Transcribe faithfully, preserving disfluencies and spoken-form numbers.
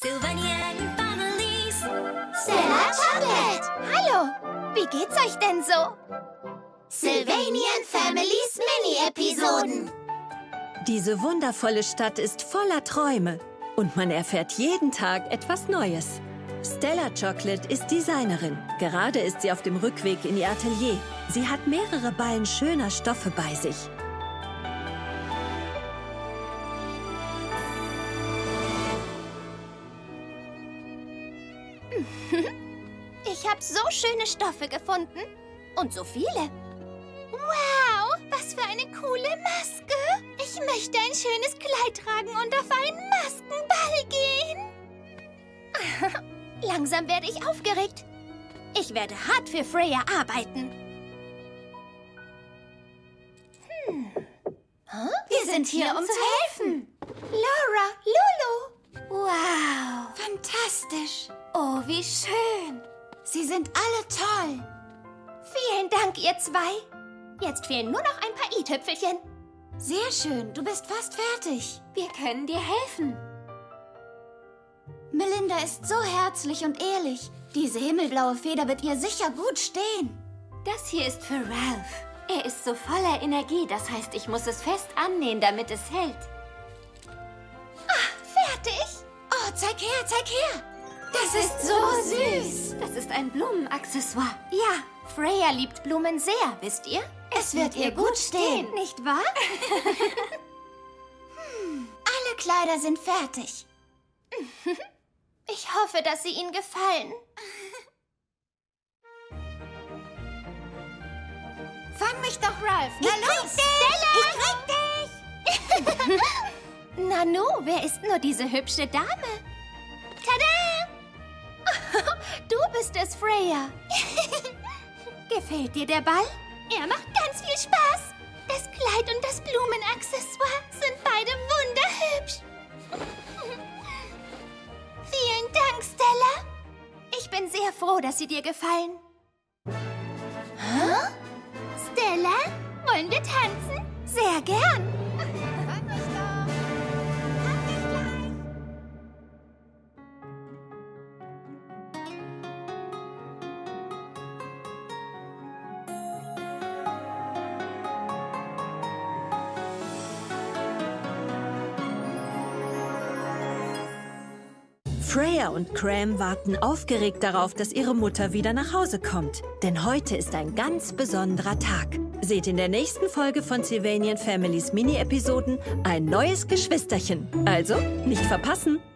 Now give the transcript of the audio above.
Sylvanian Families. Stella Chocolate! Hallo, wie geht's euch denn so? Sylvanian Families Mini-Episoden. Diese wundervolle Stadt ist voller Träume und man erfährt jeden Tag etwas Neues. Stella Chocolate ist Designerin. Gerade ist sie auf dem Rückweg in ihr Atelier. Sie hat mehrere Ballen schöner Stoffe bei sich. Ich habe so schöne Stoffe gefunden. Und so viele. Wow, was für eine coole Maske. Ich möchte ein schönes Kleid tragen und auf einen Maskenball gehen. Langsam werde ich aufgeregt. Ich werde hart für Freya arbeiten. Hm. Huh? Wir sind hier, um zu helfen. Laura, Lulu. Wow, fantastisch. Oh, wie schön. Sie sind alle toll. Vielen Dank, ihr zwei. Jetzt fehlen nur noch ein paar i-Tüpfelchen. Sehr schön, du bist fast fertig. Wir können dir helfen. Melinda ist so herzlich und ehrlich. Diese himmelblaue Feder wird ihr sicher gut stehen. Das hier ist für Ralph. Er ist so voller Energie, das heißt, ich muss es fest annähen, damit es hält. Ah, fertig. Oh, zeig her, zeig her. Das ist so süß. Das ist ein Blumenaccessoire. Ja, Freya liebt Blumen sehr, wisst ihr? Es wird ihr gut stehen. Nicht wahr? hm, alle Kleider sind fertig. Ich hoffe, dass sie Ihnen gefallen. Fang mich doch, Ralph. Na los. Stella! Ich krieg dich. Nanu, wer ist nur diese hübsche Dame? Tada! Du bist es, Freya. Gefällt dir der Ball? Er macht ganz viel Spaß. Das Kleid und das Blumenaccessoire sind beide wunderhübsch. Vielen Dank, Stella. Ich bin sehr froh, dass sie dir gefallen. Hä? Stella, wollen wir tanzen? Sehr gern. Frag mich doch. Hab dich gleich. Freya und Cram warten aufgeregt darauf, dass ihre Mutter wieder nach Hause kommt. Denn heute ist ein ganz besonderer Tag. Seht in der nächsten Folge von Sylvanian Families Mini-Episoden ein neues Geschwisterchen. Also nicht verpassen!